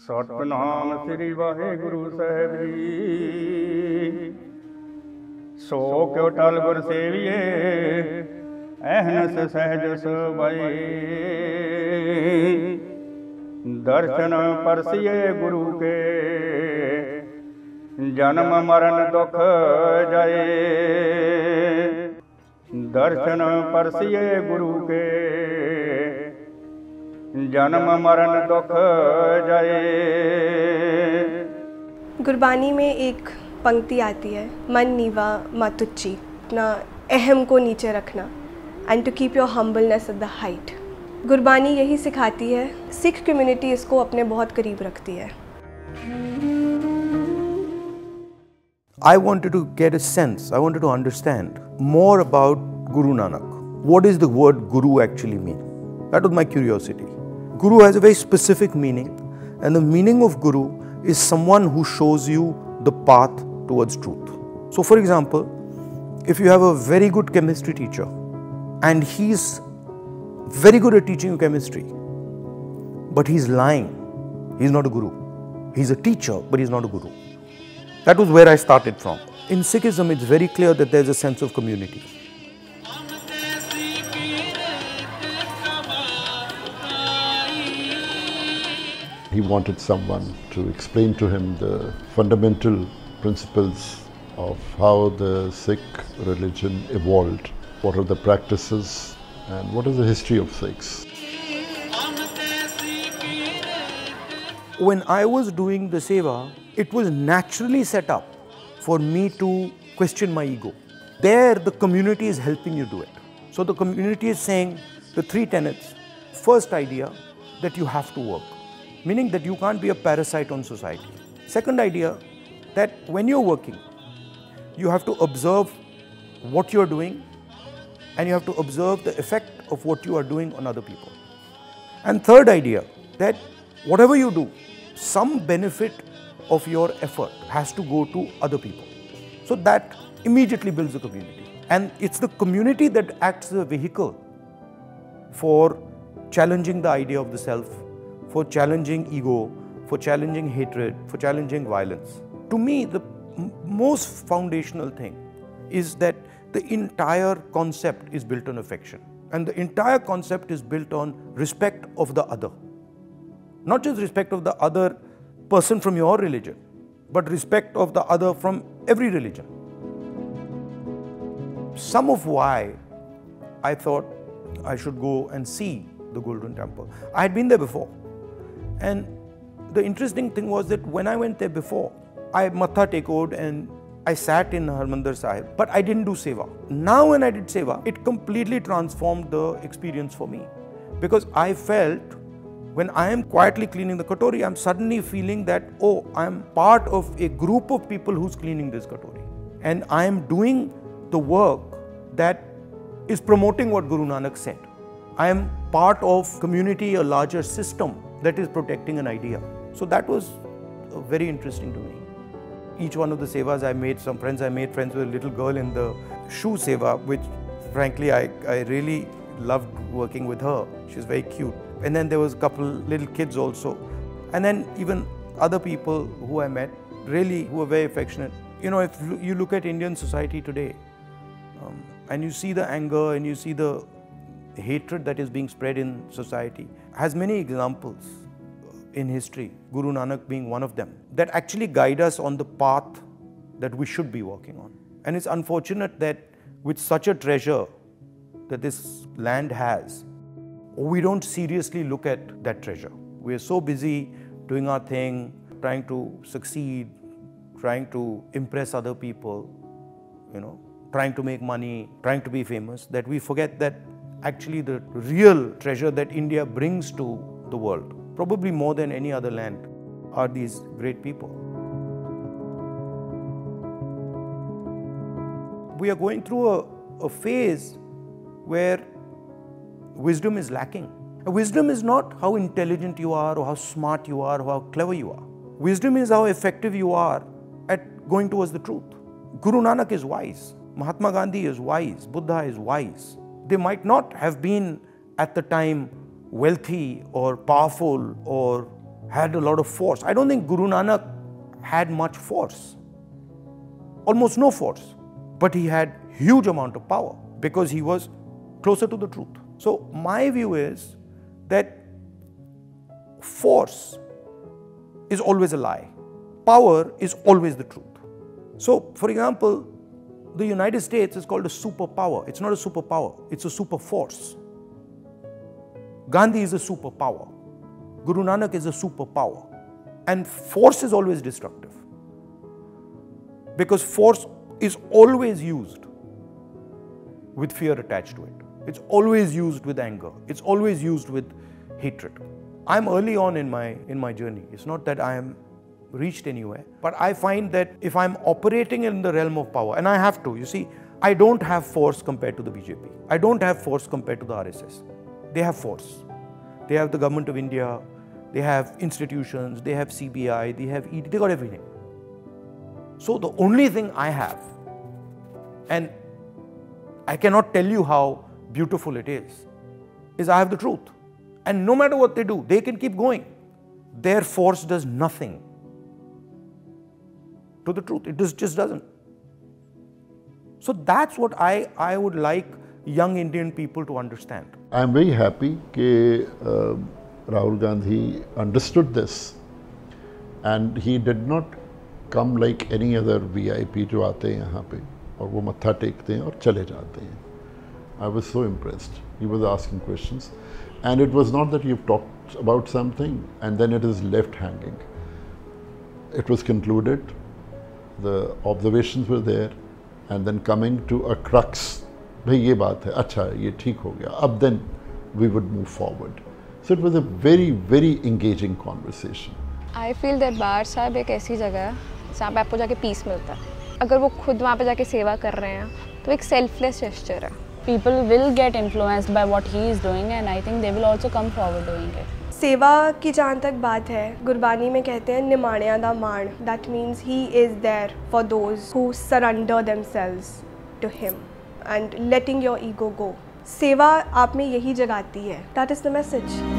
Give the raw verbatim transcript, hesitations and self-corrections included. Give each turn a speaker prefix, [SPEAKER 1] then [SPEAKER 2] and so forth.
[SPEAKER 1] सतनाम श्री वाहेगुरु साहिब जी। सो क्यों टल गुर सेविए अहनस सहज सुबाई। दर्शन परसिए गुरु के जन्म मरण दुख जाए। दर्शन परसिए गुरु के जन्म मरण दुख जाए।
[SPEAKER 2] गुरबानी में एक पंक्ति आती है, मन नीवा मत उच्ची, अपना अहम को नीचे रखना, and to keep your humbleness at the height. Gurbani यही सिखाती है, सिख कम्युनिटी इसको अपने बहुत करीब रखती है।
[SPEAKER 3] I wanted to get a sense, I wanted to understand more about Guru Nanak. What does the word Guru actually mean? That was my curiosity. Guru has a very specific meaning, and the meaning of Guru is someone who shows you the path towards truth. So for example, if you have a very good chemistry teacher and he's very good at teaching you chemistry, but he's lying, he's not a Guru. He's a teacher, but he's not a Guru. That was where I started from. In Sikhism, it's very clear that there's a sense of community.
[SPEAKER 4] He wanted someone to explain to him the fundamental principles of how the Sikh religion evolved, what are the practices and what is the history of Sikhs.
[SPEAKER 3] When I was doing the Seva, it was naturally set up for me to question my ego. There, the community is helping you do it. So the community is saying the three tenets. First idea, that you have to work, meaning that you can't be a parasite on society. Second idea, that when you're working, you have to observe what you're doing and you have to observe the effect of what you are doing on other people. And third idea, that whatever you do, some benefit of your effort has to go to other people. So that immediately builds a community. And it's the community that acts as a vehicle for challenging the idea of the self, for challenging ego, for challenging hatred, for challenging violence. To me, the most foundational thing is that the entire concept is built on affection. And the entire concept is built on respect of the other. Not just respect of the other person from your religion, but respect of the other from every religion. Some of why I thought I should go and see the Golden Temple. I had been there before. And the interesting thing was that when I went there before, I matha tekoed and I sat in Harmandir Sahib, but I didn't do Seva. Now when I did Seva, it completely transformed the experience for me. Because I felt, when I am quietly cleaning the katori, I'm suddenly feeling that, oh, I'm part of a group of people who's cleaning this katori. And I am doing the work that is promoting what Guru Nanak said. I am part of community, a larger system that is protecting an idea. So that was very interesting to me. Each one of the Sevas I made, some friends I made friends with a little girl in the shoe Seva, which frankly I, I really loved working with her. She's very cute. And then there was a couple little kids also. And then even other people who I met, really, who were very affectionate. You know, if you look at Indian society today, um, and you see the anger and you see the hatred that is being spread in society, has many examples in history, Guru Nanak being one of them, that actually guide us on the path that we should be walking on. And it's unfortunate that with such a treasure that this land has, we don't seriously look at that treasure. We are so busy doing our thing, trying to succeed, trying to impress other people, you know, trying to make money, trying to be famous, that we forget that actually the real treasure that India brings to the world, probably more than any other land, are these great people. We are going through a, a phase where wisdom is lacking. Wisdom is not how intelligent you are or how smart you are or how clever you are. Wisdom is how effective you are at going towards the truth. Guru Nanak is wise. Mahatma Gandhi is wise. Buddha is wise. They might not have been at the time wealthy or powerful or had a lot of force. I don't think Guru Nanak had much force, almost no force, but he had huge amount of power because he was closer to the truth. So my view is that force is always a lie. Power is always the truth. So, for example, the United States is called a superpower. It's not a superpower, it's a super force. Gandhi is a superpower. Guru Nanak is a superpower. And force is always destructive. Because force is always used with fear attached to it. It's always used with anger. It's always used with hatred. I'm early on in my, in my journey. It's not that I am reached anywhere, but I find that if I'm operating in the realm of power, and I have to, you see, I don't have force compared to the B J P. I don't have force compared to the R S S. They have force. They have the government of India, they have institutions, they have C B I, they have E D, they got everything. So the only thing I have, and I cannot tell you how beautiful it is, is I have the truth. And no matter what they do, they can keep going. Their force does nothing to the truth. It just, just doesn't. So that's what I, I would like young Indian people to understand.
[SPEAKER 4] I am very happy that uh, Rahul Gandhi understood this, and he did not come like any other V I P जो आते हैं यहाँ पे और वो मत्था टेकते हैं और चले जाते हैं. I was so impressed. He was asking questions, and it was not that you've talked about something and then it is left hanging. It was concluded, the observations were there, and then coming to a crux. भाई ये बात है, अच्छा ये ठीक हो गया. अब then we would move forward. So it was a very very engaging conversation.
[SPEAKER 5] I feel that बार साहब एक ऐसी जगह है जहाँ पे आपको जाके पीस मिलता है. अगर वो खुद वहाँ पे जाके सेवा कर रहे हैं तो एक selfless gesture है.
[SPEAKER 6] People will get influenced by what he is doing, and I think they will also come forward doing it.
[SPEAKER 2] सेवा की जहाँ तक बात है, गुरबानी में कहते हैं निमाणिया दा मान. That means he is there for those who surrender themselves to him and letting your ego go. सेवा आप में यही जगाती है. That is the message.